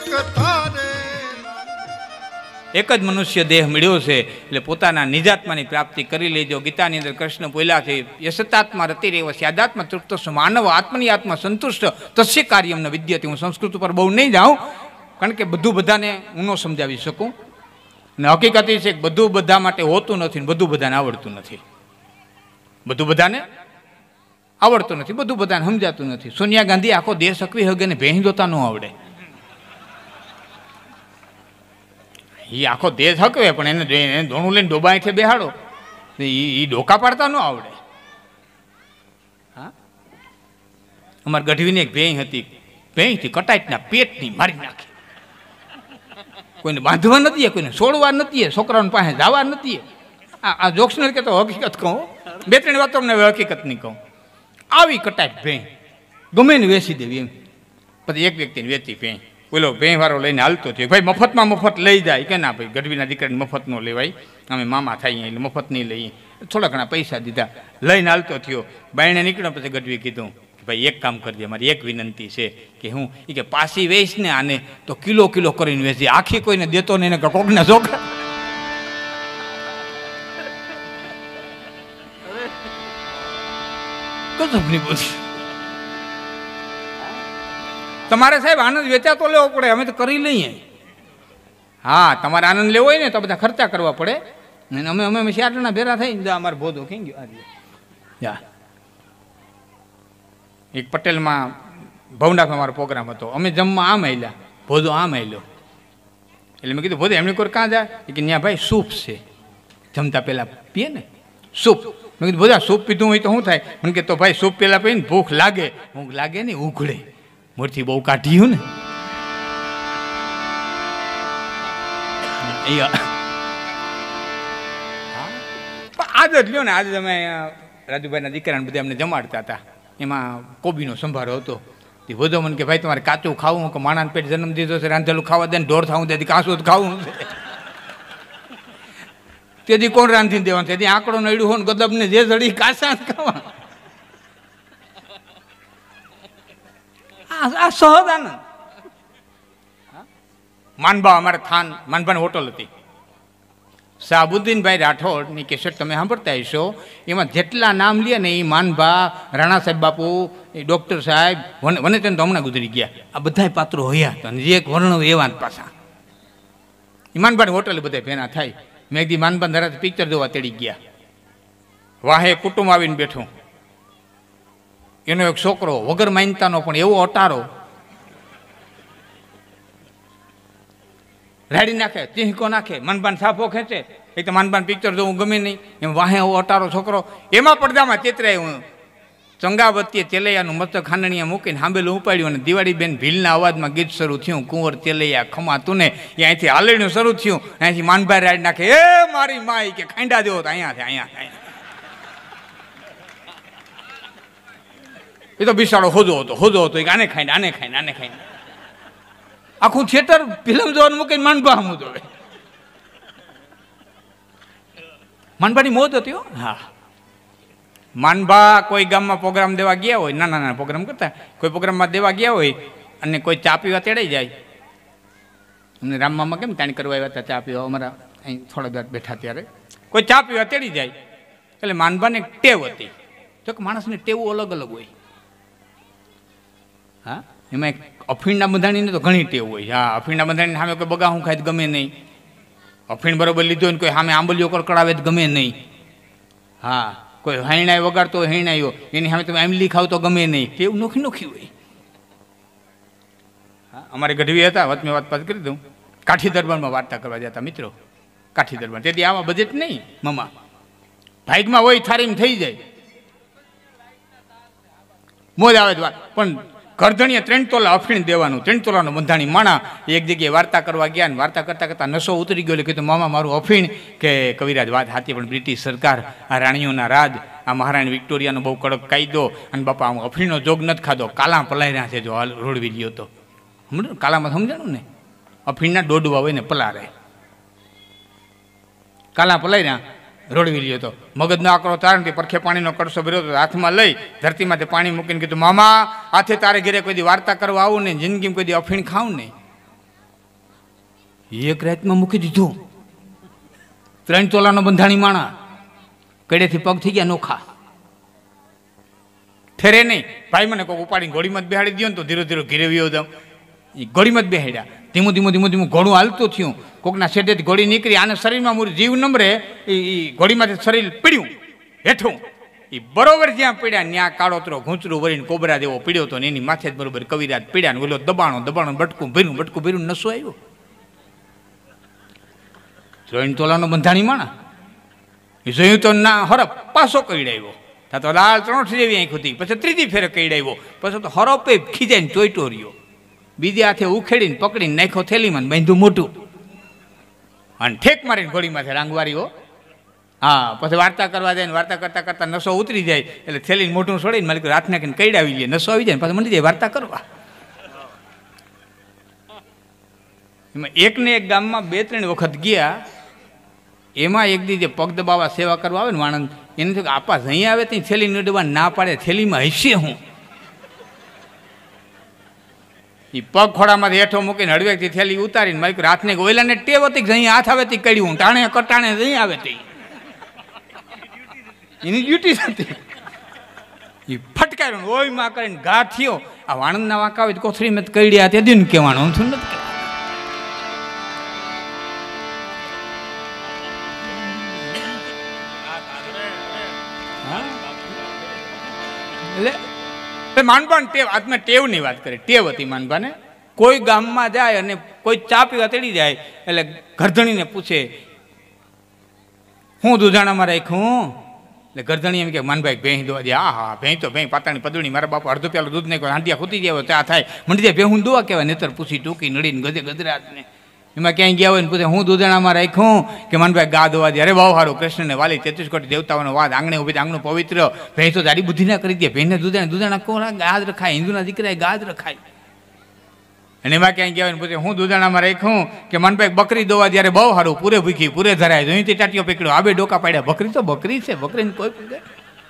એક જ મનુષ્ય દેહ મળ્યો છે એટલે પોતાના નિજાત્માની પ્રાપ્તિ કરી લેજો. ગીતાની અંદર કૃષ્ણ બોલ્યા છે, યશતાત્મા રતિરેવ સ્યાદાત્મા તૃપ્તસ્વ માનવ આત્મની આત્મા સંતુષ્ટ તસ્ય કાર્યમ ન વિદ્યતે. હું સંસ્કૃત ઉપર બહુ નહીં જાઉં, કારણ કે બધું બધાને હું ન સમજાવી શકું. અને હકીકત એ છે કે બધું બધા માટે હોતું નથી, બધું બધાને આવડતું નથી. બધું બધાને આવડતું નથી, બધું બધાને સમજાતું નથી. સોનિયા ગાંધી આખો દેશ હકવી હગે ને ભેંસ દોતા ન આવડે. એ આખો દેશ હકવે પણ એને ધોણું લઈને ડોબાઈથી બેહાડો એ ડોકા પાડતા ન આવડે. હા, અમારે ગઢવીની એક ભેંસ હતી, ભેંસથી કટાઈટના પેટની મારી નાખી. કોઈને બાંધવા નથી, કોઈને છોડવા નથી, છોકરાઓને પાસે જવા નથી. આ જોક્સ નથી કહેતો, હકીકત કહું. બે ત્રણ વાતો અમને હકીકત નહીં કહું. આવી કટાઈટ ભેંસ ગમે ને વેચી દેવી એમ. પછી એક વ્યક્તિને વેચી ભેંસ, બોલો ભેંસ વાળો લઈને હાલતો થયો, ભાઈ મફતમાં મફત લઈ જાય કે ના ભાઈ, ગઢવીના દીકરાને મફત ન લેવાય, અમે મામા થાય એટલે મફત નહીં લઈએ. થોડા ઘણા પૈસા દીધા, લઈને હાલતો થયો. બાયણે નીકળ્યો પછી ગઢવી કીધું કે ભાઈ એક કામ કરજે, મારી એક વિનંતી છે કે હું એ કે પાછી વેચ ને આને તો કિલો કિલો કરીને વેચી, આખી કોઈને દેતો નહીં ને કોકને છોકરા. કસમની બોલી તમારે સાહેબ આનંદ વેચાતો લેવો પડે, અમે તો કરી લઈએ. હા, તમારે આનંદ લેવો હોય ને તો બધા ખર્ચા કરવા પડે. અમે અમે 4 જણા ભેરા થઈ અમારે ભોધો કઈ ગયો. એક પટેલમાં ભવનાથમાં અમારો પ્રોગ્રામ હતો, અમે જમવા આમ આવેલા, ભોધો આમ આવેલો. એટલે મેં કીધું ભોધો એમની કોઈ કાં જાય કે ત્યાં ભાઈ સૂપ છે, જમતા પહેલા પીએ ને સૂપ. મેં કીધું બધા સૂપ પીધું હોય તો શું થાય? મને કે તો ભાઈ સૂપ પહેલા પીને ભૂખ લાગે. ભૂખ લાગે ને ઉઘડે, મોરથી બહુ કાઢ્યું ને આજ જ લ્યો ને. આજે તમે રાજુભાઈના દીકરાને બધા અમને જમાડતા હતા, એમાં કોબીનો સંભારો હતો. તે વધો મને કે ભાઈ તમારે કાચું ખાવું કે માણાને પેટ જન્મ દીધો છે, રાંધેલું ખાવા દે ને ઢોર થાવું તેથી કાચું જ ખાવું છે. તેથી કોણ રાંધીને દેવાનું? તેથી આંકડો નડ્યું હોય ને ગદબને જે જડી કાચા જ ખાવા. આ સહજ આનંદ. માનબા અમારે થાન માનભાની હોટલ હતી, શાહબુદ્દીનભાઈ રાઠોડની કેસેટ તમે સાંભળતા હશો. એમાં જેટલા નામ લે ને એ માનભા, રાણા સાહેબ બાપુ, એ ડૉક્ટર સાહેબ, વનેચંદ તો હમણાં ગુજરી ગયા, આ બધા પાત્રો હોયા હતા. અને જે એક વર્ણવ એવા પાછા એ માનભાની હોટલે બધા ભેના થાય. મેં એકદી માનભા ધરાતે પિક્ચર જોવા તેડી ગયા. વાહે કુટુંબ આવીને બેઠું, એનો એક છોકરો વગર માનતાનો પણ એવો અટારો રાડી નાખે, ચીહકો નાખે, માનબાન સાફો ખેંચે. એક તો માનબાન પિક્ચર જોવું ગમે નહીં, એમ વાહે એવો અટારો છોકરો. એમાં પડદામાં ચિત્રે હું ચંગાવતીએ તેલૈયાનું મસ્તક ખાંડણીયા મૂકીને હાંભેલું ઉપાડ્યું અને દિવાળી બેન ભીલના અવાજમાં ગીત શરૂ થયું, કુંવર તેલૈયા ખમા તું ને. એ અહીંથી હાલણીયું શરૂ થયું, અહીંથી માનભાઈ રાડી નાખે, એ મારી માઈ કે ખાંડા દેવો તો અહીંયા અહીંયા. એ તો બિસાડો હોજો હતો આને ખાઈને આને ખાઈને આને ખાઈને આખું થિયેટર ફિલ્મ જોવાનું મૂકીને માનભા હમું જોવે. માનભાની મોજ હતી હો. હા, માનભા કોઈ ગામમાં પ્રોગ્રામ દેવા ગયા હોય, નાના નાના પ્રોગ્રામ કરતા, કોઈ પ્રોગ્રામમાં દેવા ગયા હોય અને કોઈ ચા પીવા તેડાઈ જાય. અમને રામમામાં કેમ તાણી કરવા આવ્યા હતા ચા પીવા, અમારા અહીં થોડા વાર બેઠા ત્યારે કોઈ ચા પીવા તેડી જાય. એટલે માનભાને એક ટેવ હતી, તો કે માણસની ટેવો અલગ અલગ હોય. હા, એમાં એક અફીણના બંધાણીને તો ઘણી ટેવ હોય. હા, અફીણના બંધાણીને સામે કોઈ બગાહું ખાય તો ગમે નહીં, અફીણ બરોબર લીધો હોય ને કોઈ સામે આંબલીઓ કડકડાવે તો ગમે નહીં. હા, કોઈ હૈણાઈ વગાડતો હોય હૈણાઈઓ, એની સામે તમે આંબલી ખાવ તો ગમે નહીં. ટેવ નોખી નોખી હોય. હા, અમારે ગઢવી હતા, વચમે વાત કરી દઉં, કાઠી દરબારમાં વાર્તા કરવા જતા મિત્રો, કાઠી દરબાર. તેથી આવા બજેટ નહીં મમા, ભાગમાં હોય થારીમાં થઈ જાય, મોજ આવે જ વાત. પણ કરધણીએ 3 તોલા અફીણ દેવાનું, 3 તોલાનું બંધાણી માણા. એક જગ્યાએ વાર્તા કરવા ગયા ને વાર્તા કરતા કરતા નશો ઉતરી ગયો. એટલે કીધું મામા મારું અફીણ. કે કવિરાજ વાત સાચી, પણ બ્રિટિશ સરકાર, આ રાણીઓના રાજ, આ મહારાણી વિક્ટોરિયાનો બહુ કડક કાયદો, અને બાપા હું અફીણનો જોગ નથી ખાધો, કાલા પલાયર્યા છે. જો હાલ રોડવી ગયો તો સમજો, કાલામાં સમજાણું ને, અફીણના દોડવા હોય ને પલારે, કાલા પલાયર્યા રોડવી લ્યો તો. મગજનો આકરો તારણથી પરખે પાણીનો કડસો ભર્યો હતો, હાથમાં લઈ ધરતીમાંથી પાણી મૂકીને કીધું મામા હાથે તારે ઘરે કોઈ દી વાર્તા કરવા આવું નહીં, જિંદગીમાં કોઈ દી અફીણ ખાવું નહીં. એક રાતમાં મૂકી દીધું. 3 તોલાનો બંધાણી માણા, કડેથી પગ થઈ ગયા નોખા. ઠેરે નહીં, ભાઈ મને કોઈક ઉપાડીને ઘોડીમાં જ બેહાડી દો ને તો ધીરે ધીરે ઘીરે વ્યો જાઉં. એ ઘોડીમાં જ બેહાડ્યા. ધીમું ધીમું ધીમું ધીમું ઘોડું હાલતું થયું. કોકના શેઠેથી ઘોડી નીકળી, આને શરીરમાં મૂળ જીવ નંબરે એ ઘોડીમાંથી શરીર પીડ્યું હેઠું. એ બરોબર જ્યાં પીડ્યા ત્યાં કાળોતરો ઘૂંચરું વળીને કોબરા જેવો પીડ્યો હતો ને એની માથે જ બરોબર કવિરાજ પીડ્યા ને ઓલો દબાણો બટકું ભીરું નસો આવ્યો. 3 તોલાનો બંધાણી માણા એ જોયું તો ના હરપ પાછો કઈડાવ્યો. ત્યાં તો લાલ 3 જેવી આંખ હતી. પછી ત્રીજી ફેરે કઈડાવ્યો. પછી તો હરપે ખીજાઈને ચોઈટો રહ્યો. બીજે હાથે ઉખેડીને પકડીને નાખ્યો થેલીમાં, બાંધ્યું મોટું અને ઠેક મારીને ઘોડીમાંથી રાંગવારી. હો હા, પછી વાર્તા કરવા જાય ને વાર્તા કરતા કરતા નસો ઉતરી જાય એટલે થેલીને મોટું છોડીને માલિક હાથ નાખીને કઈડાવી લે. નસો આવી જાય ને પાછું મંડી જાય વાર્તા કરવા. એમાં એકને એક ગામમાં 2-3 વખત ગયા. એમાં એક દી જે પગ દબાવવા સેવા કરવા આવે ને વાણંદ, એને થયું કે આપા જઈ આવે ત્યાં થેલી ન ડબા ના પાડે, થેલીમાં હશે હું. એ પગ ખોડામાંથી હેઠો મૂકીને હળવેકથી થેલી ઉતારીને મારી હાથને ઓઈલાને ટેવ હતી કે જઈ હાથ આવે તે કડ્યું, ટાણે કટાણે જઈ આવે તે એની ડ્યુટી હતી. એ ફટકાર્યો ઓય માં કરીને ઘા થયો. આ વાણંદના વાંકા આવે કોથળી મેં કડ્યા તે દીને કહેવાનું છું નથી. એટલે માનબાને ટેવ, આત્મા ટેવની વાત કરી. ટેવ હતી માનબાને. કોઈ ગામમાં જાય અને કોઈ ચા પીવા તેડી જાય એટલે ગરધણીને પૂછે હું દૂધાણામાં રાખ્યું. એટલે ગરધણી એમ કે માનભાઈ ભેંસ દોવા દે. હા ભેંસ તો ભેંસ પાતાની પદુડી, મારા બાપા અડધો પેલો દૂધ નાખ્યો, હાંડિયા ખૂતી જાય ચા થાય, મંડી જાય ભેહું દોવા કહેવાય. નેતર પૂછી ટૂંકી નડીને ગધે ગજરાતને એમાં ક્યાંય ગયા હોય ને પૂછે હું દૂધાણામાં રાખ્યું કે માનભાઈ ગા દોવા દે. અરે બહુ સારું, કૃષ્ણને વાલી 33 કોટી દેવતાઓનો વાદ, આંગણે ઉભી આંગણું પવિત્ર, ભેંસ તો જાડી બુદ્ધિ ના કરી દે. ભેંસને દૂધાણા કોણ ગાજ રખાય, હિન્દુના દીકરાએ ગાજ રખાય. અને એમાં ક્યાંય ગયા હોય ને પૂછે હું દૂધાણામાં રાખ્યું કે માનભાઈ બકરી દોવા ત્યારે બહુ સારું, પૂરે ભૂખી પૂરે ધરાય, જોઈતી ટાટીઓ પકડ્યો, આબે ડોકા પાડ્યા. બકરી તો બકરી છે, બકરીને કોઈ પૂછે.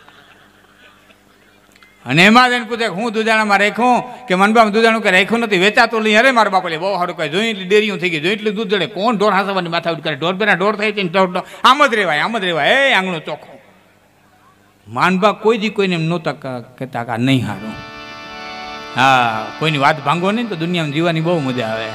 અને એમાં જઈને પૂછે હું દૂધાણામાં રાખ્યું કે મનબામાં દૂધાણું કે રાખ્યું નથી, વેચાતું લઈ. અરે મારા બાપા બહુ સારું કહે, જોઈ એટલી ડેરીઓ થઈ ગઈ, જોઈ એટલું દૂધ જડે, કોણ ઢોર હાંસવાની માથા ઉઠ કરે, ઢોર બેના ઢોર થાય છે આમ જ રહેવાય, આમ જ રહેવાય. એ આંગણું ચોખ્ખું. માનબા કોઈ દી કોઈને એમ નહોતા કહેતા કે નહીં હારું. હા, કોઈની વાત ભાંગો નહીં તો દુનિયામાં જીવવાની બહુ મજા આવે.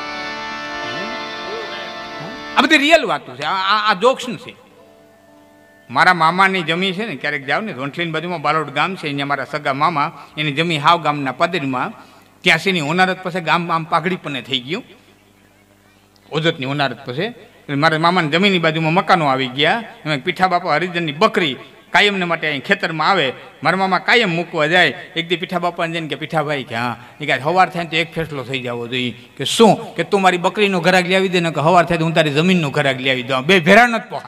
આ બધી રિયલ વાતો છે, આ જોક્સ છે. મારા મામાની જમી છે ને, ક્યારેક જાવ ને વંથલીની બાજુમાં બારોડ ગામ છે, અહીંયા મારા સગા મામા, એની જમી હાવ ગામના પદરમાં. ત્યાંસીની હોનારત પછી ગામ આમ પાઘડી પણ થઈ ગયું, ઓજતની હોનારત પછી. એટલે મારા મામાની જમીનની બાજુમાં મકાનો આવી ગયા. એમાં પીઠા બાપા હરિજનની બકરી કાયમને માટે અહીં ખેતરમાં આવે. મારા મામા કાયમ મૂકવા જાય. એક દી પીઠા બાપાને જઈને કે પીઠાભાઈ કે હા, એ કાંઈ સવાર થાય તો એક ફેસલો થઈ જવો જોઈએ. કે શું? કે તું મારી બકરીનું ઘરાક લાવી દે ને કે સવાર થાય તો હું તારી જમીનનું ઘરાક લાવી દઉં. બે ભેરા નથી પહોંચ,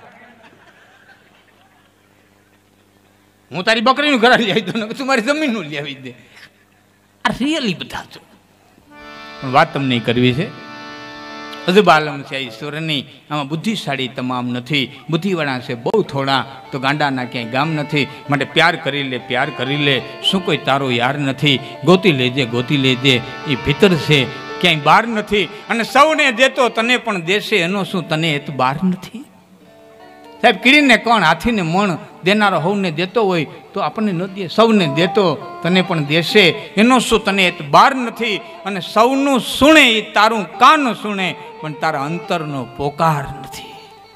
હું તારી બકરીનું ઘરાક લાવી દઉં ને તું મારી જમીનનું લાવી દે. આ રિયલી બધા છો. પણ વાત તમને કરવી છે, અજબાલમ છે ઈશ્વરની. આમાં બુદ્ધિશાળી તમામ નથી, બુદ્ધિવાળા છે બહુ થોડા. તો ગાંડાના ક્યાંય ગામ નથી. માટે પ્યાર કરી લે, પ્યાર કરી લે. શું કોઈ તારો યાર નથી? ગોતી લેજે, ગોતી લેજે. એ ભીતર છે, ક્યાંય બહાર નથી. અને સૌને દેતો તને પણ દેશે, એનો શું તને એ બાર નથી? સાહેબ, કીડીને કોણ હાથીને મણ દેનારો હવને દેતો હોય તો આપણને ન દે. સૌને દેતો તને પણ દેશે, એનો શું તને એ બાર નથી? અને સૌનું સુણે એ તારું કાન સુણે, પણ તારા અંતરનો પોકાર નથી.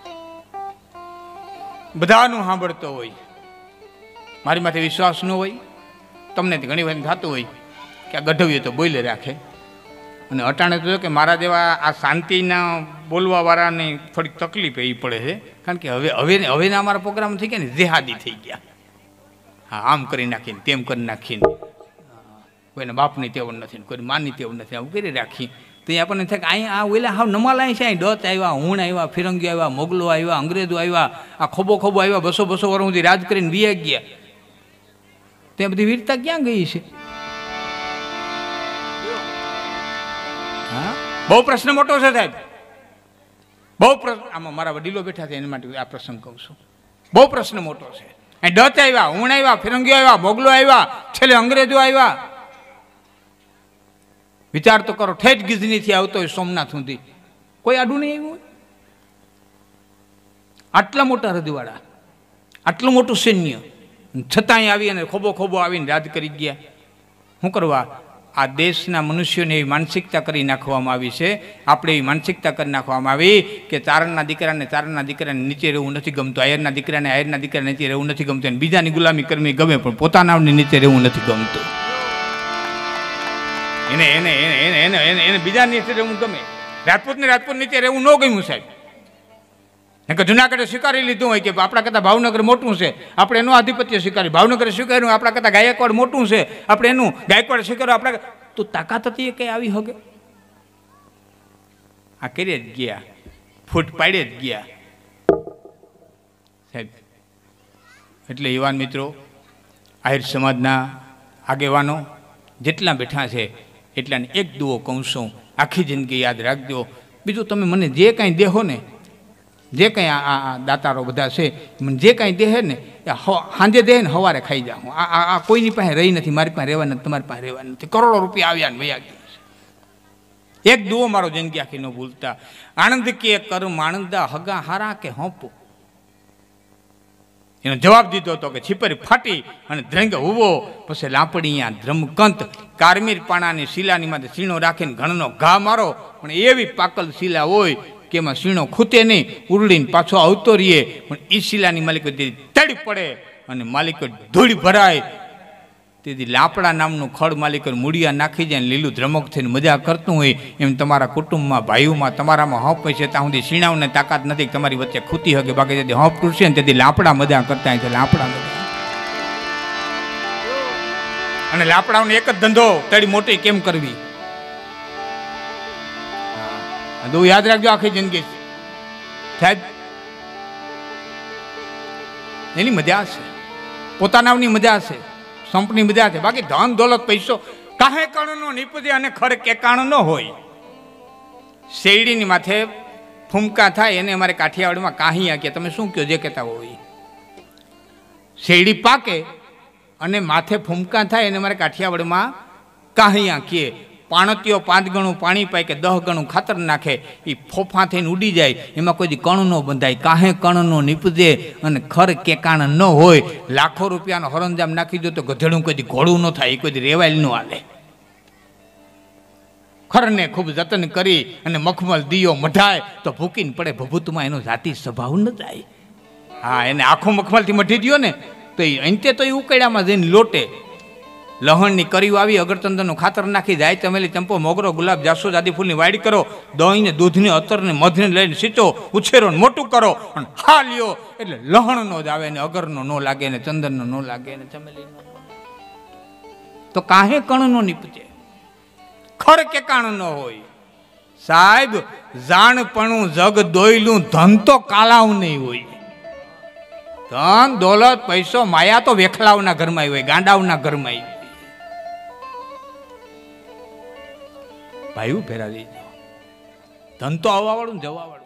બધાનું સાંભળતો હોય, મારી માથે વિશ્વાસ ન હોય. તમને ઘણી વાર થતું હોય કે આ ગઢવીએ તો બોલે રાખે. અને અટાણે તો કે મારા જેવા આ શાંતિના બોલવાવાળાને થોડીક તકલીફ એ પડે છે. કારણ કે હવેના અમારા પ્રોગ્રામ થઈ ગયા ને જેહાદી થઈ ગયા. હા, આમ કરી નાખીને તેમ કરી નાખીને, કોઈને બાપની ટેવ નથી, કોઈ માની ટેવ નથી, આવું કરી રાખી. તો એ આપણને થાય કે અહીંયા આ ઓલા હાવ નમાલાય છે. અહીં ડચ આવ્યા, હુણ આવ્યા, ફિરંગીઓ આવ્યા, મોગલો આવ્યા, અંગ્રેજો આવ્યા, આ ખોબો આવ્યા, 200 વર્ષ સુધી રાજ કરીને વી ગયા. ત્યાં બધી વીરતા ક્યાં ગઈ છે? હા, બહુ પ્રશ્ન મોટો છે સાહેબ, બહુ પ્રશ્ન. આમાં મારા વડીલો બેઠા છે એના માટે આ પ્રસંગ કહું છું. બહુ પ્રશ્ન મોટો છે. અહીં ડચ આવ્યા, હુણ આવ્યા, ફિરંગીઓ આવ્યા, મોગલો આવ્યા, છેલ્લે અંગ્રેજો આવ્યા. વિચાર તો કરો, ઠેઠ ગીજનીથી આવતો હોય સોમનાથ સુધી. કોઈ આડું નહીં આવ્યું હોય. આટલા મોટા હૃદયવાળા, આટલું મોટું સૈન્ય, છતાંય આવી અને ખોબો ખોબો આવીને રાજ કરી ગયા. શું કરવા? આ દેશના મનુષ્યોને એવી માનસિકતા કરી નાખવામાં આવી છે, આપણે એવી માનસિકતા કરી નાખવામાં આવી કે ચારણના દીકરાને નીચે રહેવું નથી ગમતું, આયરના દીકરાને નીચે રહેવું નથી ગમતું, અને બીજાની ગુલામી કરવી ગમે પણ પોતાનાની નીચે રહેવું નથી ગમતું. એને એને એને એને એને એને બીજા નીચે રહેવું ગમે. રાજપૂત નીચે રહેવું ન ગમ્યું સાહેબ. કે જુનાગઢે સ્વીકારી લીધું હોય કે આપણા કરતાં ભાવનગર મોટું છે, આપણે એનું આધિપત્ય સ્વીકાર્યું. ભાવનગર સ્વીકાર્યું આપણા કરતાં ગાયકવાડ મોટું છે, આપણે એનું ગાયકવાડ સ્વીકાર્યું. આપણા તો તાકાત હતી એ કંઈ આવી હગે? આ કરીએ જ ગયા, ફૂટ પાડે જ ગયા સાહેબ. એટલે યુવાન મિત્રો, આહિર સમાજના આગેવાનો જેટલા બેઠા છે એટલાને એક દુઓ કહું છું, આખી જિંદગી યાદ રાખજો. બીજું તમે મને જે કાંઈ દેહો ને, જે કંઈ આ દાતારો બધા છે, મને જે કાંઈ દેહે ને એ સાંજે દે ને સવારે ખાઈ જાઉં. આ કોઈની પાસે રહી નથી, મારી પાસે રહેવા નથી, તમારી પાસે રહેવા નથી. કરોડો રૂપિયા આવ્યા ને વયા ગયા છે. એક દુઓ મારો જિંદગી આખી ન ભૂલતા. આનંદ કે કર માણંદા હગા હારા કે હોંપો. એનો જવાબ દીધો હતો કે છીપરી ફાટી અને ધ્રંગ ઉવો, પછી લાપડીયા ધ્રમકંત, કારમીર પાણાની શિલાની માથે સીણો રાખીને ઘણનો ઘા મારો, પણ એવી પાકલ શિલા હોય કે એમાં શીણો ખૂતે નહીં, ઉરડીને પાછો આવતો રહીએ, પણ એ શિલાની માલિકો તડી પડે અને માલિકો ધૂળ ભરાય. તેથી લાપડા નામનું ખડ માલિકો મૂળિયા નાખી જાય, લીલું ધ્રમક થઈને મજા કરતું હોય એમ તમારા કુટુંબમાં, ભાઈઓમાં, તમારામાં હપ હોય છે. ત્યાં સુધી શીણાવને તાકાત નથી તમારી વચ્ચે ખૂતી હકે. બાકી તેથી હપ તૂટશે ને તેથી લાપડા મજા કરતા હોય છે. લાપડા મજા અને લાપડાઓને એક જ ધંધો, તડી મોટી કેમ કરવી. તો યાદ રાખજો આખી જિંદગી સાહેબ. એની મજા છે, પોતાનાની મજા છે, સંપની મજા છે. બાકી ધન દોલત પૈસો કાહે કણનો નીપજે અને ખર કેકાણ ન હોય. શેરડીની માથે ફૂમકા થાય એને અમારે કાઠિયાવાડમાં કાહિયા કે. તમે શું કહો જે કહેતા હોય? શેરડી પાકે અને માથે ફૂમકા થાય એને અમારે કાઠિયાવાડમાં કાહિયા કે. પાણતીઓ 5 ગણું પાણી પાય કે 10 ગણું ખાતર નાખે, એ ફોફા થઈને ઉડી જાય, એમાં કોઈ કણ ન બંધાય. કાહે કણનો નીપજે અને ખર કેકાણ ન હોય. લાખો રૂપિયાનો હરંજામ નાખી દો તો ગધેડું કોઈ ઘોડું ન થાય, એ કોઈ રેવાયેલ ન હાલે. ખરને ખૂબ જતન કરી અને મખમલ દિયો મઢાય તો ભૂકીને પડે ભભૂતમાં એનો જાતિ સ્વભાવ ન જાય. હા, એને આખો મખમલથી મઢી દો ને તો એ અંતે તો એ ઉકેડામાં જઈને લોટે. લહણની કરીઓ આવી, અગરચંદનનું ખાતર નાખી, જાય ચમેલી, ચંપો, મોગરો, ગુલાબ, જાસૂદ આદિ ફૂલની વાડી કરો. દહીંને, દૂધને, અત્તરને, મધને લઈને સીંચો, ઉછેરો, મોટું કરો અને હા લ્યો એટલે લહણનો જ આવે ને અગરનો ન લાગે ને ચંદનનો ન લાગે ને ચમેલીનો. તો કાહે કણનો નીપજે, ખર કે કાણ ન હોય સાહેબ. જાણપણું જગ દોયલું, ધન તો કાલાવ નહીં હોય. ધન દોલત પૈસો માયા તો વેખલાવના ઘરમાં હોય, ગાંડાવના ઘરમાં હોય. ભાઈ ફેરા દેજો. ધન તો આવવા વાળું ને જવા વાળું.